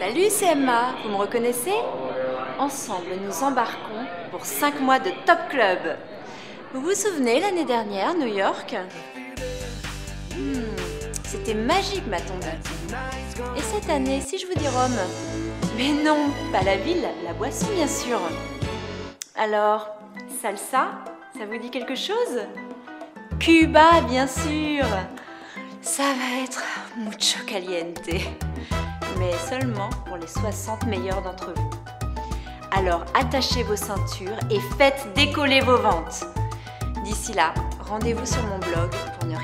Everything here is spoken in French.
Salut, c'est Emma, vous me reconnaissez? Ensemble, nous embarquons pour 5 mois de Top Club. Vous vous souvenez, l'année dernière, New York? C'était magique, m'a-t-on dit. Et cette année, si je vous dis Rome? Mais non, pas la ville, la boisson, bien sûr. Alors, salsa, ça vous dit quelque chose? Cuba, bien sûr. Ça va être mucho caliente, mais seulement pour les 60 meilleurs d'entre vous. Alors attachez vos ceintures et faites décoller vos ventes. D'ici là, rendez-vous sur mon blog pour ne